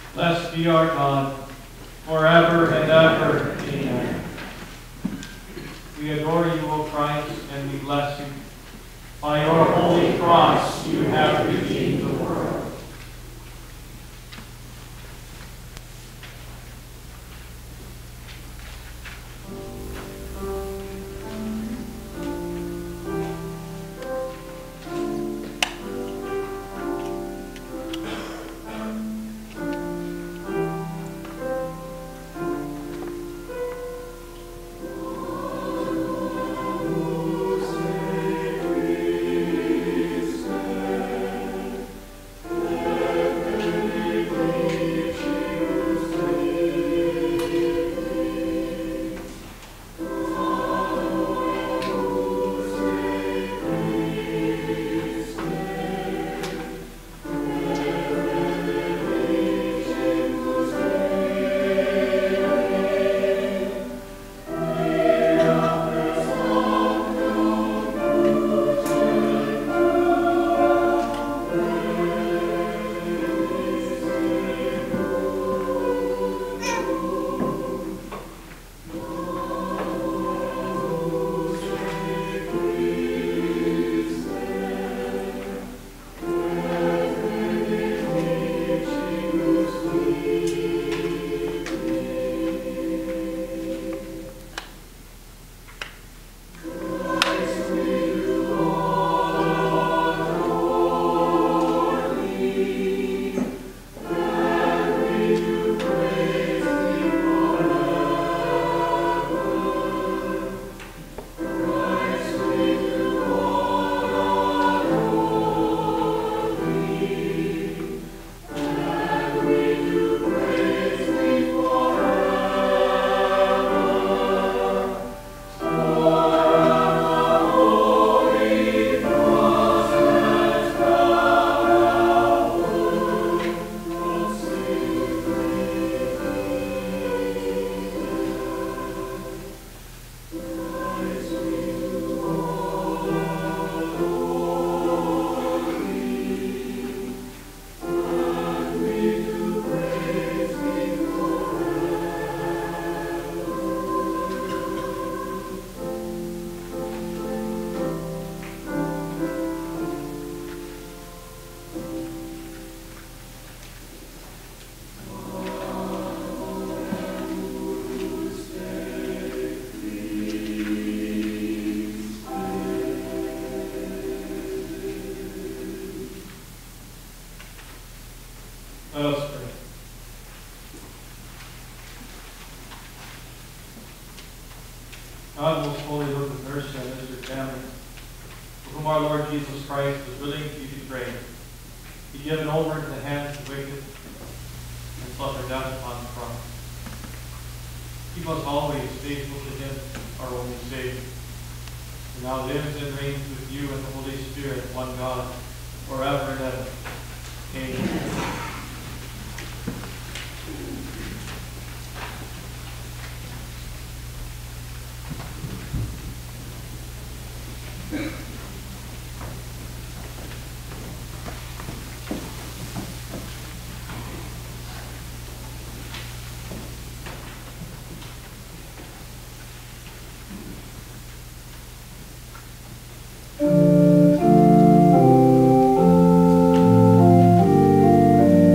Blessed be our God, forever and ever. Amen. We adore you, O Christ, and we bless you. By your holy cross you have redeemed the world. Let us pray. God, most holy, look with mercy on this your family, for whom our Lord Jesus Christ was willing to be betrayed, be given over into the hands of the wicked, and suffer death upon the cross. Keep us always faithful to him, our only Savior, who now lives and reigns with you and the Holy Spirit, one God, forever and ever. Amen. Thank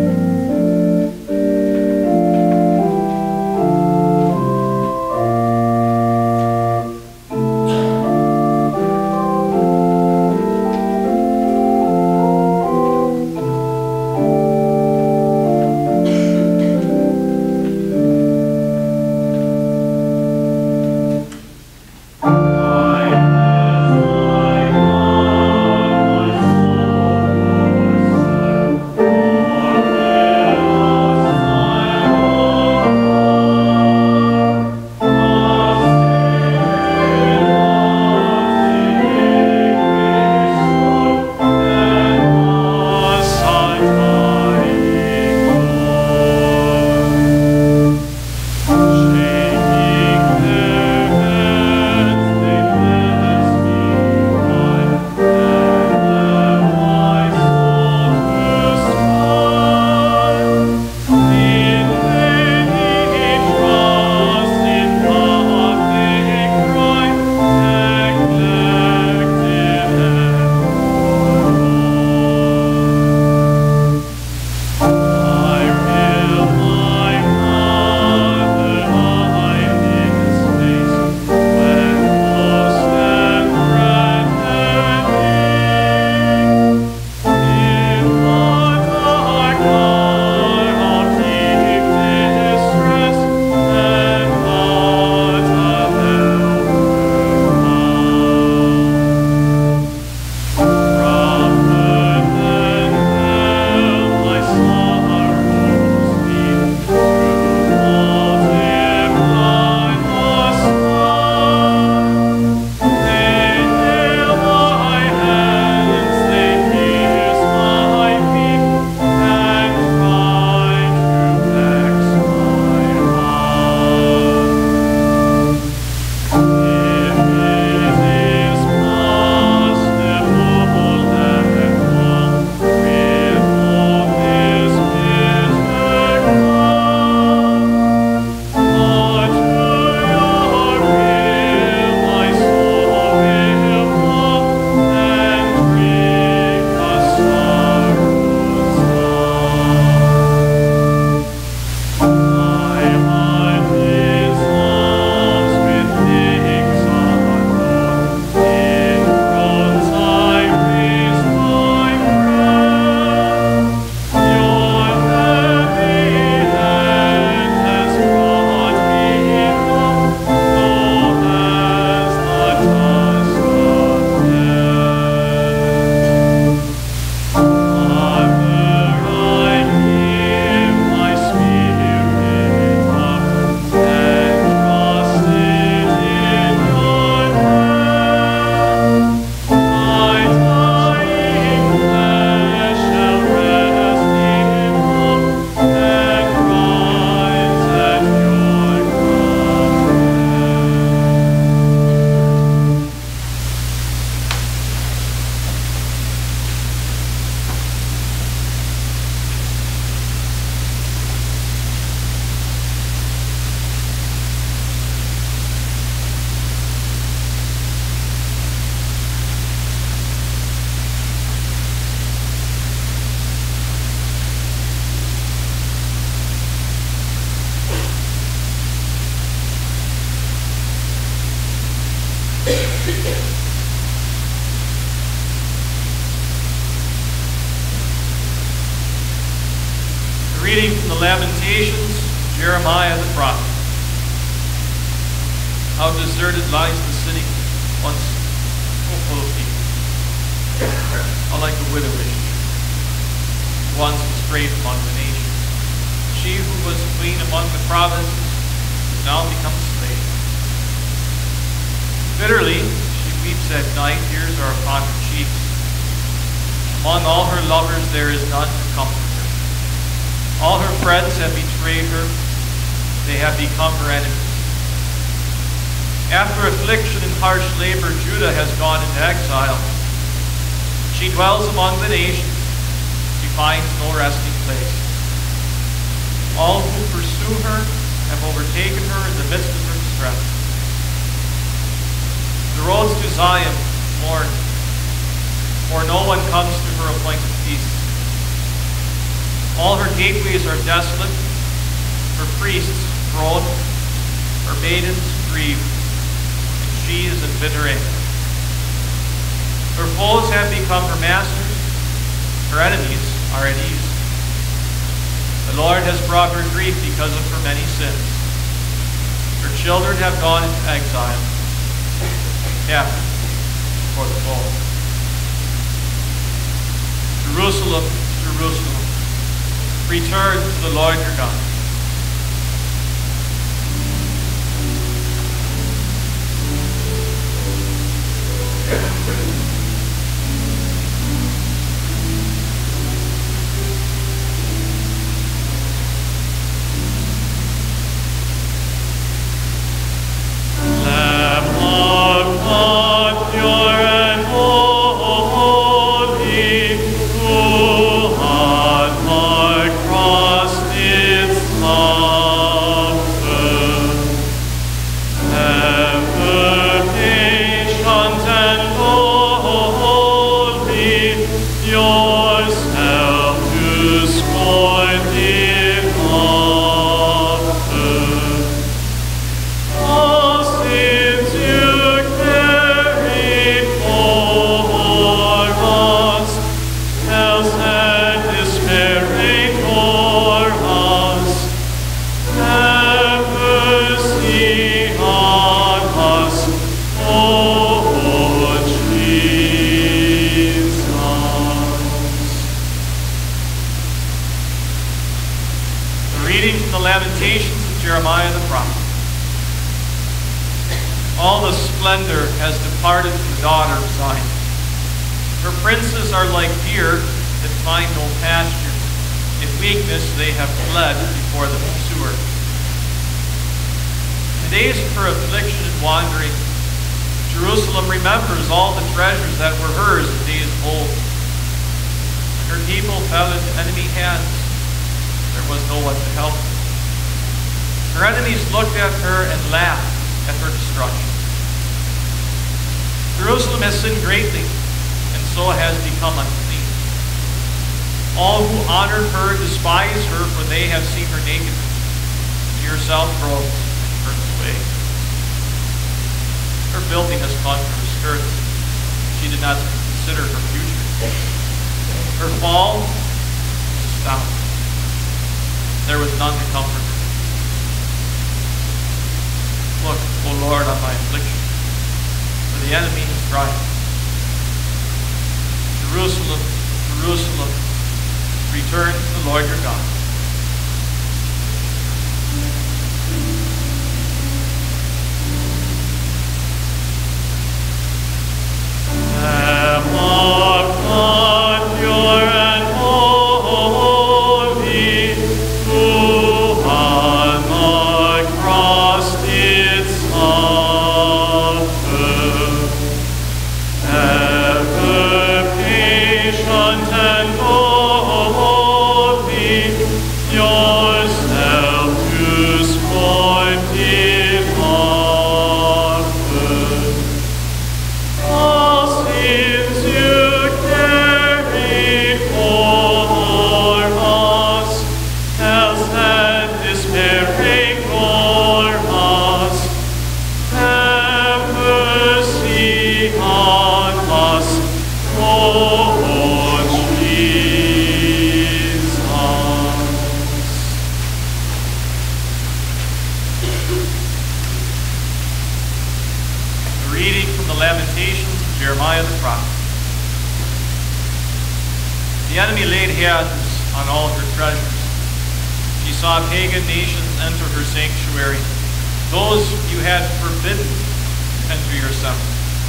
Reading from the Lamentations, Jeremiah the prophet. How deserted lies the city, once so full of people. How like a widowish, once was great among the nations. She who was queen among the provinces has now become slave. Bitterly she weeps at night, tears are upon her cheeks. Among all her lovers there is none to comfort her. All her friends have betrayed her. They have become her enemies. After affliction and harsh labor, Judah has gone into exile. She dwells among the nations. She finds no resting place. All who pursue her have overtaken her in the midst of her distress. The roads to Zion mourn, for no one comes to her appointed feasts. All her gateways are desolate, her priests groan, her maidens grieve, and she is in bitter anger. Her foes have become her masters, her enemies are at ease. The Lord has brought her grief because of her many sins. Her children have gone into exile, captive for the foe. Jerusalem, Jerusalem, return to the Lord your God. Lamb of God, pure and holy, who on the cross didst suffer, ever patient and holy, yourself to scorn did offer. All sins you carried for us, else and despairing for us, have mercy on us, O Jesus. The reading from the Lamentations of Jeremiah the prophet. All the splendor has departed from the daughter of Zion. Her princes are like deer that find no pasture. In weakness they have fled before the pursuer. In the days of her affliction and wandering, Jerusalem remembers all the treasures that were hers in days of old. When her people fell into enemy hands, there was no one to help them. Her enemies looked at her and laughed at her destruction. Jerusalem has sinned greatly, and so has become unclean. All who honor her despise her, for they have seen her nakedness. She herself grows and turns away. Her filthiness caught her skirts. She did not consider her future. Her fall was astounding. There was none to comfort her. Look, O Lord, on my affliction, for the enemy has triumphed. Jerusalem, Jerusalem, return to the Lord your God. Lamb of God, pure and holy, who on the cross did suffer, ever patient and holy, Jeremiah the prophet. The enemy laid hands on all her treasures. She saw pagan nations enter her sanctuary, those you had forbidden to enter your temple.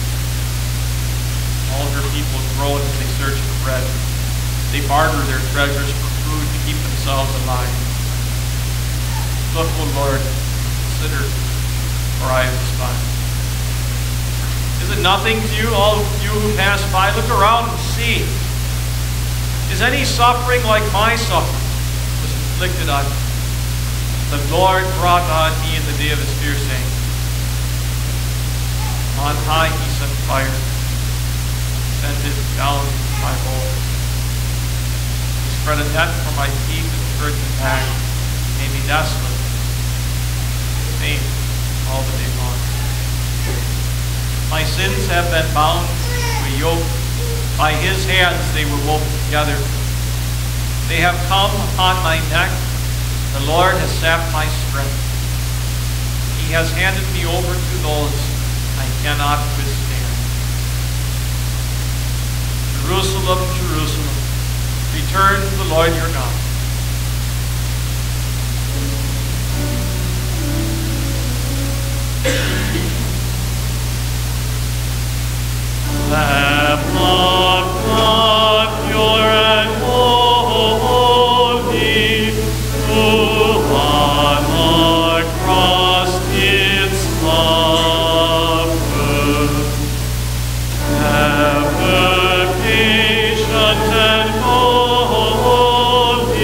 All her people groan as they search for bread. They barter their treasures for food to keep themselves alive. Look, O Lord, consider, for I am despised. Is it nothing to you, all you who pass by? Look around and see. Is any suffering like my suffering was inflicted on me? The Lord brought on me in the day of his fierce anger. On high he sent fire, sent it down my bones. He spread a net for my feet and hurt the back, made me desolate, faint all the day long. My sins have been bound to a yoke. By his hands they were woven together. They have come upon my neck. The Lord has sapped my strength. He has handed me over to those I cannot withstand. Jerusalem, Jerusalem, return to the Lord your God. Lamb of God, pure and holy, who on the cross did suffer, ever patient and holy,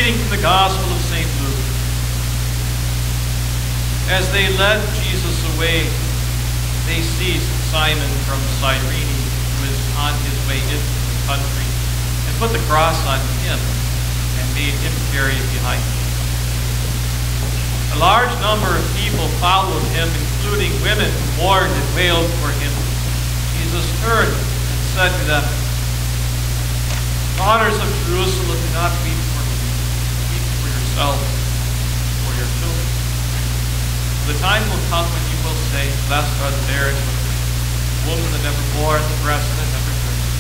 reading from the Gospel of St. Luke. As they led Jesus away, they seized Simon from Cyrene, who was on his way into the country, and put the cross on him and made him carry it behind him. A large number of people followed him, including women who mourned and wailed for him. Jesus turned and said to them, "Daughters of Jerusalem, do not weep for me. Weep for yourselves, for your children. The time will come when you will say, blessed are the barren women, the woman that never bore, and the breast that never nursed.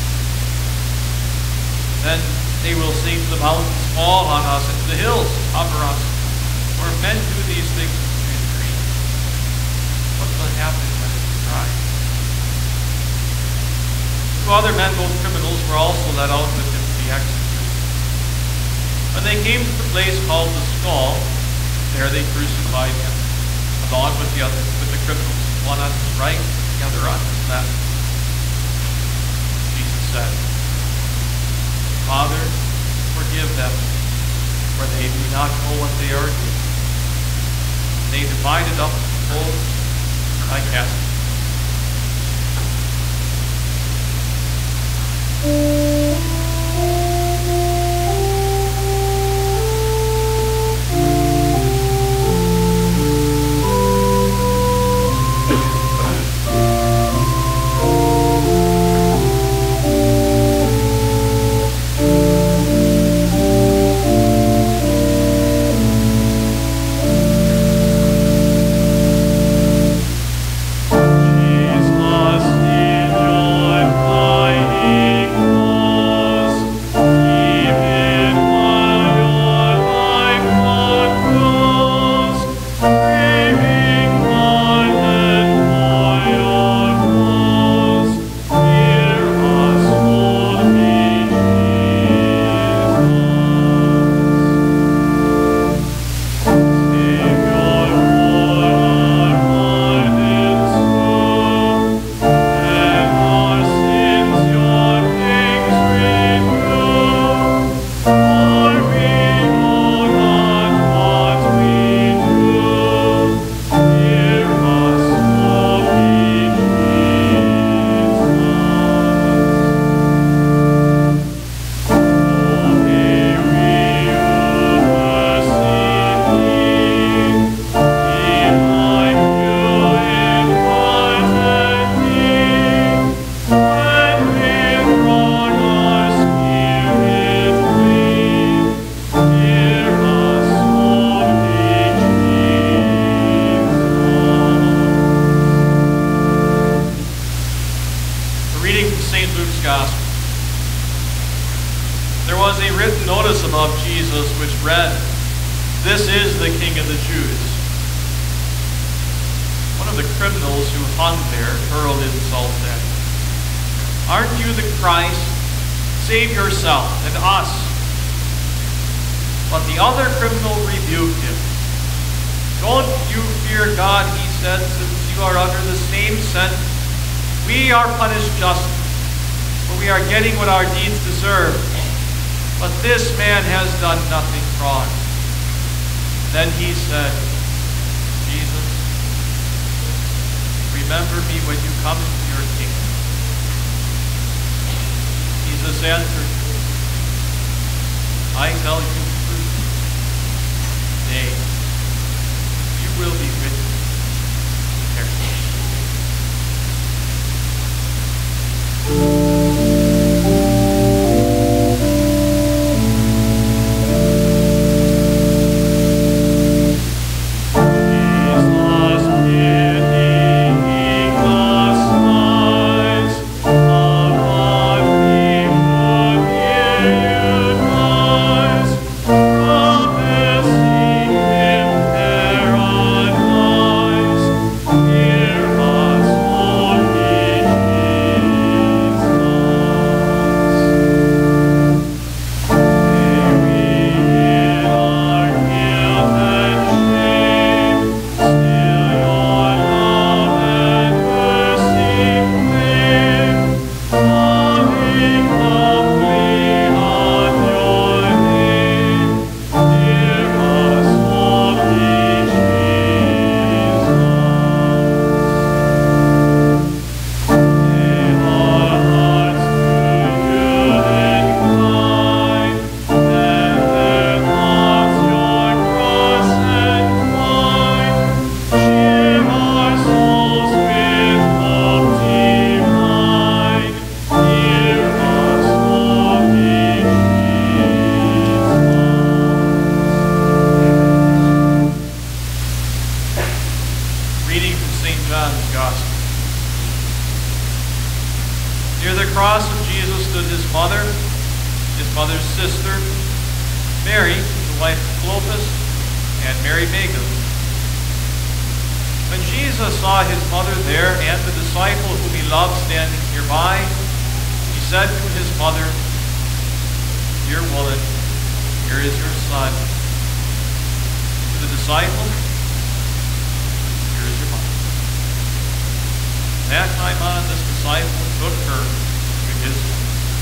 Then they will say to the mountains, fall on us, and to the hills, cover us. For if men do these things in dreams, what will happen when it is tried?" 2 other men, both criminals, were also led out with him to be executed. When they came to the place called the Skull, there they crucified him, along with the criminals, one on his right, the other on his left. Jesus said, "Father, forgive them, for they do not know what they are doing." They divided up the clothes, and I cast them. Getting what our deeds deserve, but this man has done nothing wrong. Then he said, Jesus, remember me when you come into your kingdom. Jesus answered, I tell you the truth. Nay, you will be with me in paradise. Near the cross of Jesus stood his mother's sister, Mary, the wife of Clopas, and Mary Magdalene. When Jesus saw his mother there and the disciple whom he loved standing nearby, he said to his mother, "Dear woman, here is your son." To the disciple, "Here is your mother." From that time on, this disciple took her to his home.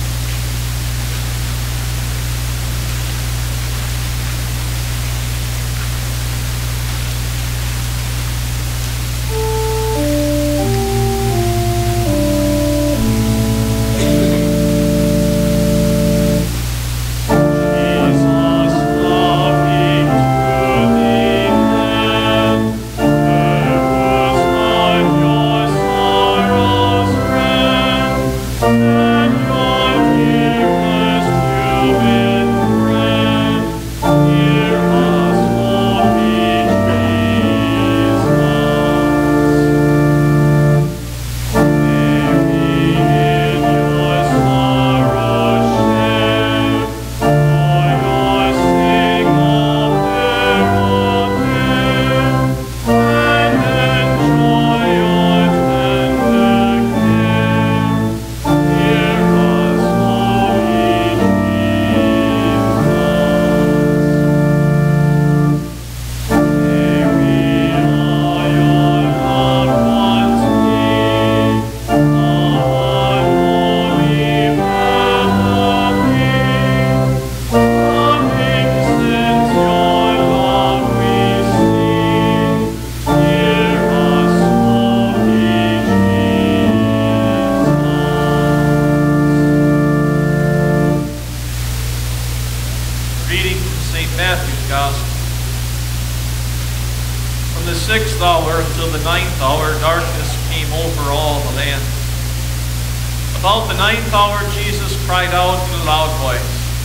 From the 6th hour until the 9th hour, darkness came over all the land. About the 9th hour, Jesus cried out in a loud voice,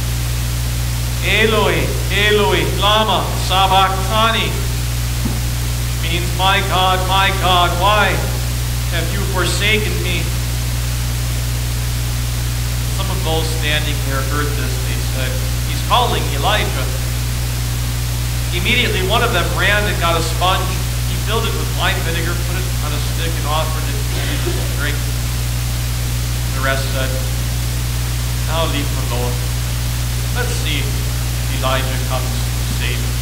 "Eloi, Eloi, lama sabachthani," which means, my God, why have you forsaken me?" Some of those standing there heard this. They said, "He's calling Elijah." Immediately one of them ran and got a sponge. He filled it with wine vinegar, put it on a stick, and offered it to Jesus to drink. The rest said, "Now leave him alone. Let's see if Elijah comes to save him."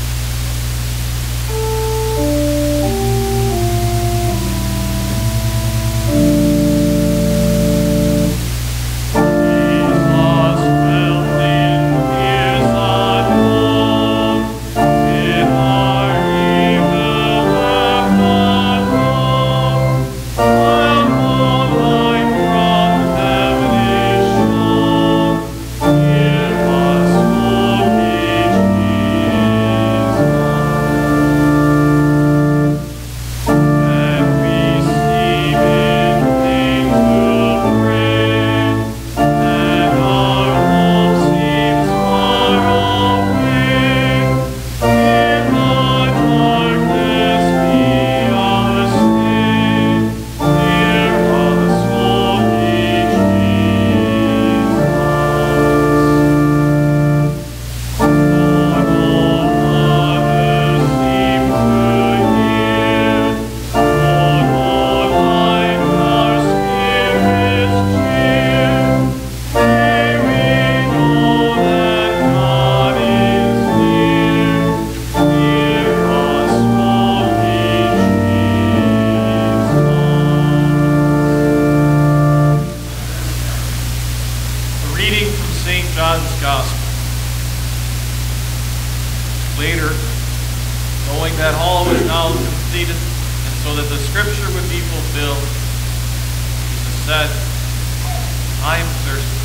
Later, knowing that all was now completed, and so that the scripture would be fulfilled, Jesus said, "I'm thirsty."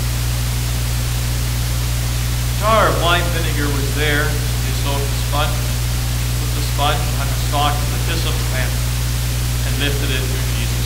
A jar of wine vinegar was there. They soaked the sponge, put the sponge on the stalk of the hyssop plant, and lifted it to Jesus.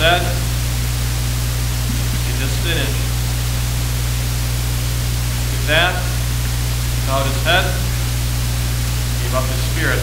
said, "It is finished." With that, he bowed his head, gave up his spirit.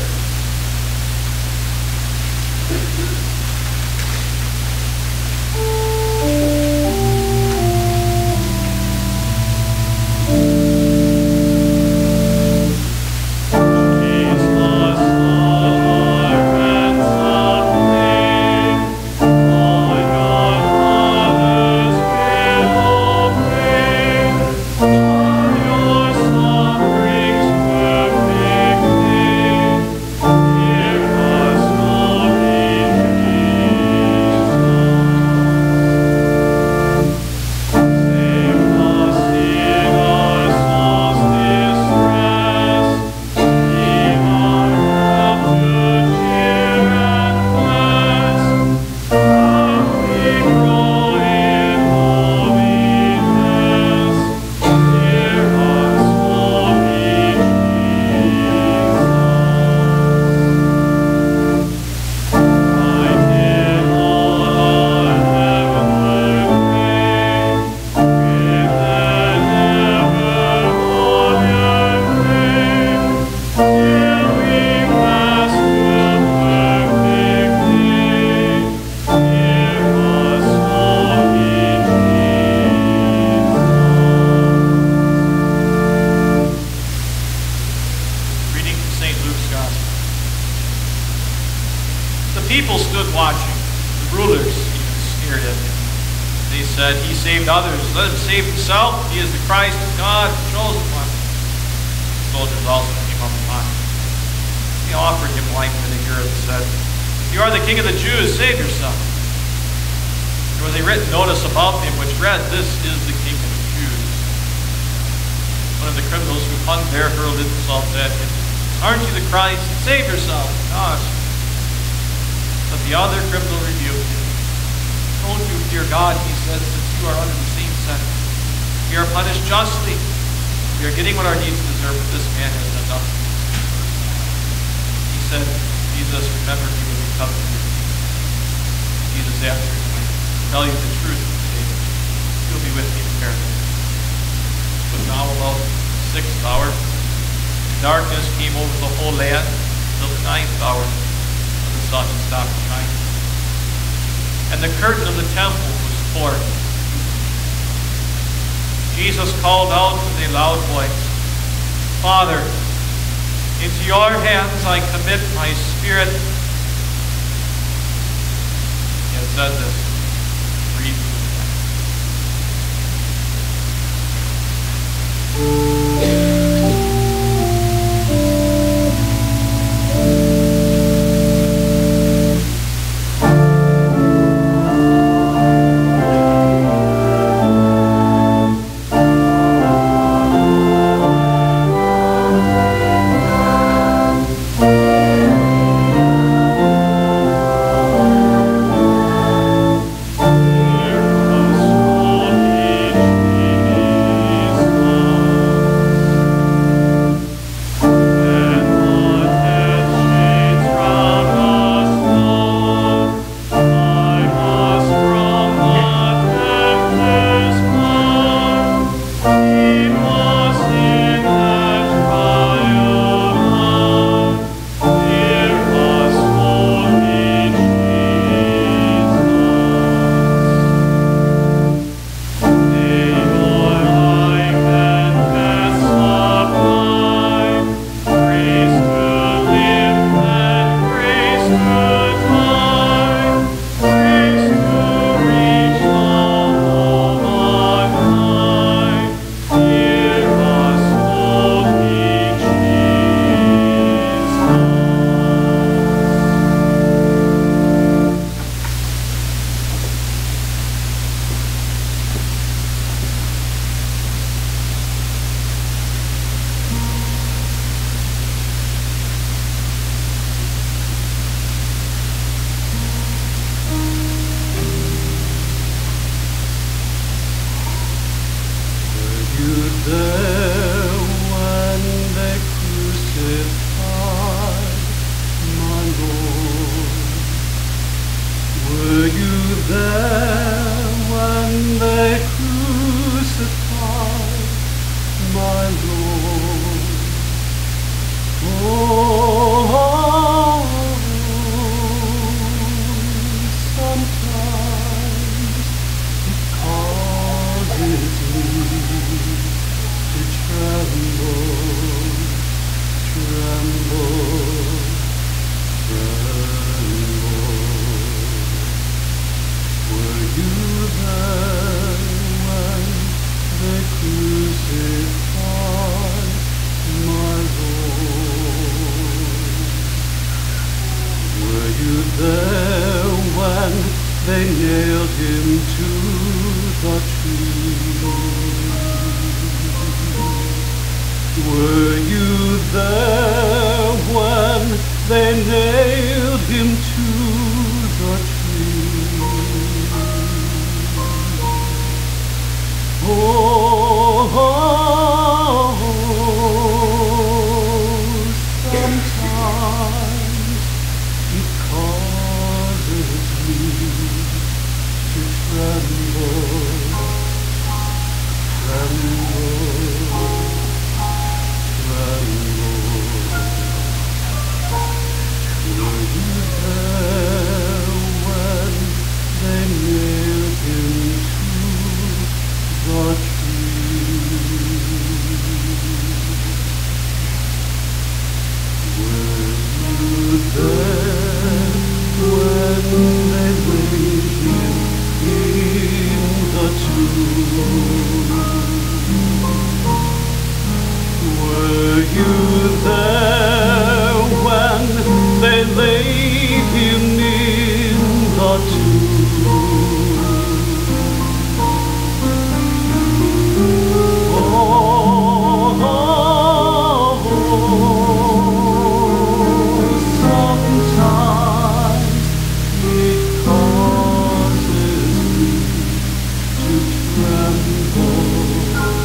Others, let him save himself. He is the Christ of God, the chosen one. The soldiers also came up behind him. They offered him wine vinegar and said, "If you are the king of the Jews, save yourself." There was a written notice about him which read, "This is the king of the Jews." One of the criminals who hung there hurled insults at him. "Aren't you the Christ? Save yourself, gosh." But the other criminal rebuked him. "Don't you fear God," he said, "since you are under the same sentence. We are punished justly. We are getting what our deeds deserve, but this man has done nothing." He said, "Jesus, remember me when you come to me." Jesus answered, "I tell you the truth today. You'll be with me in paradise." It was now about the 6th hour. Darkness came over the whole land until the 9th hour, when the sun stopped shining. And the curtain of the temple was torn. Jesus called out with a loud voice, "Father, into your hands I commit my spirit." He had said this, breathed when they crucified my Lord? Were you there when they nailed him to the tree? Were you there when they nailed him to the tree? Oh, sometimes it causes me to tremble. Were you there when they nailed him to the tree? Were you there when they laid him in the tomb? Were you there when they laid him in the tomb? Sometimes it causes me to tremble.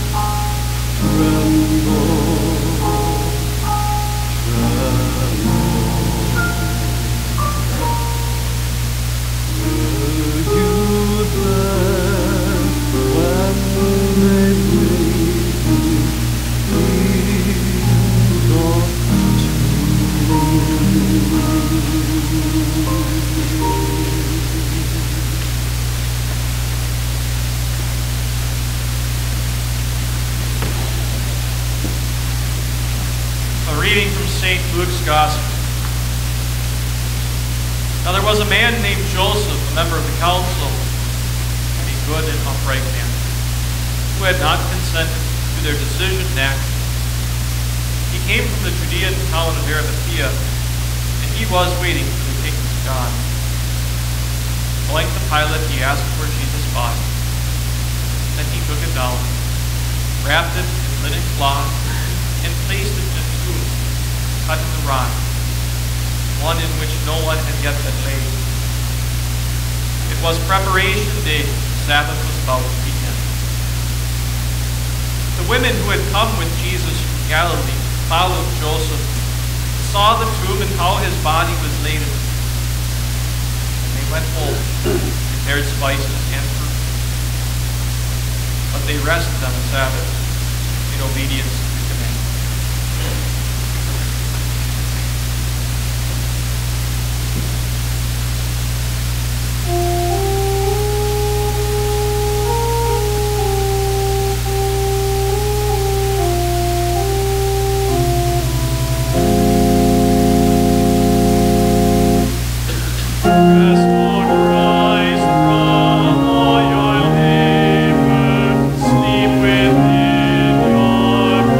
A reading from St. Luke's Gospel. Now there was a man named Joseph, a member of the council, and a good and upright man, who had not consented to their decision next. He came from the Judean town of Arimathea, and he was waiting for the kingdom of God. Going to Pilate, he asked for Jesus' body. Then he took it down, wrapped it in linen cloth, and placed it in a tomb cut in the rock, one in which no one had yet been laid. It was preparation day. Sabbath was about to begin. The women who had come with Jesus from Galilee followed Joseph, saw the tomb and how his body was laid in it. And they went home, prepared spices and fruit. But they rested on the Sabbath in obedience to the command. Sleep within your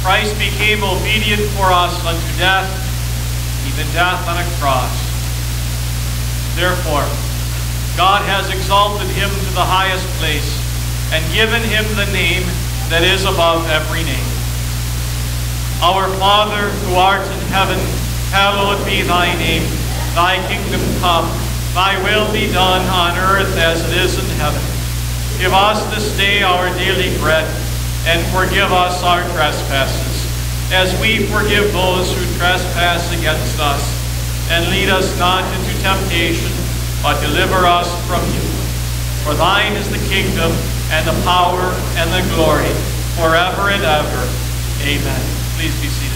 Christ became obedient for us unto death, even death on a cross. Therefore, God has exalted him to the highest place and given him the name that is above every name. Our Father, who art in heaven, hallowed be thy name. Thy kingdom come, thy will be done on earth as it is in heaven. Give us this day our daily bread, and forgive us our trespasses, as we forgive those who trespass against us. And lead us not into temptation, but deliver us from evil. For thine is the kingdom, and the power, and the glory, forever and ever. Amen. Please be seated.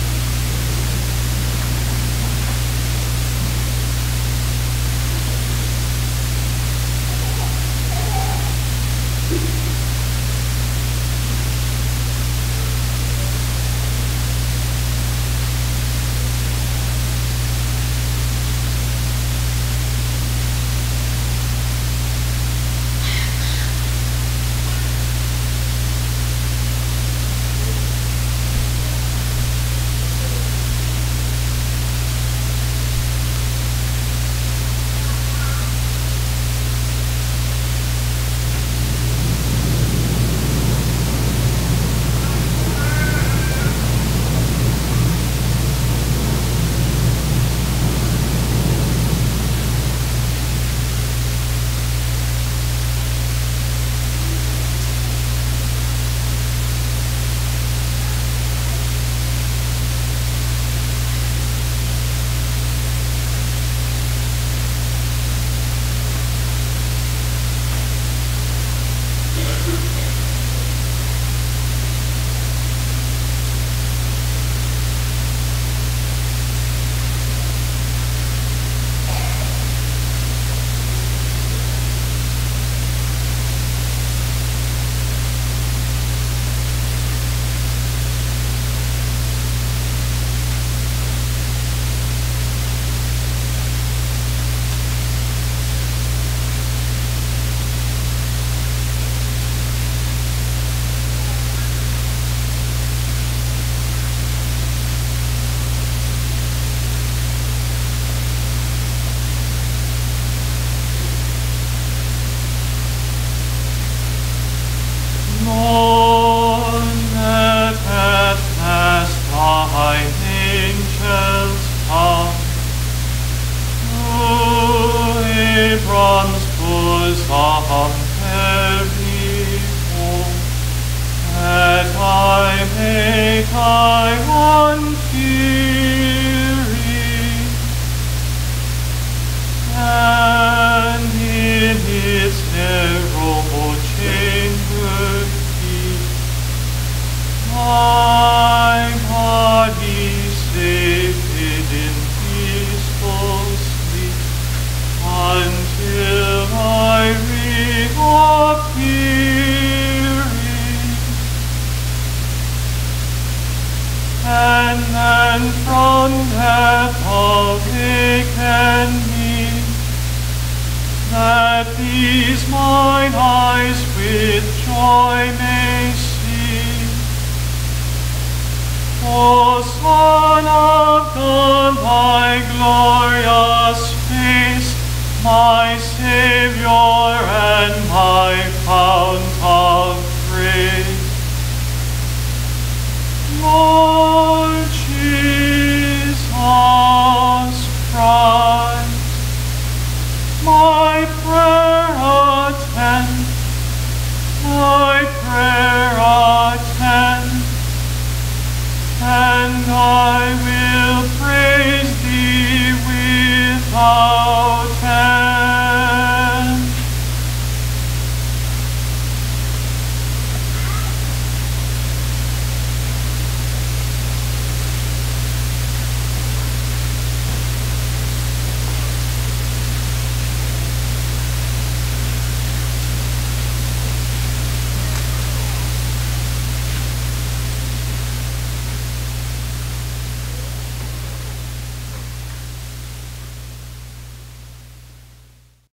O Son of God, thy glorious face, my Savior and my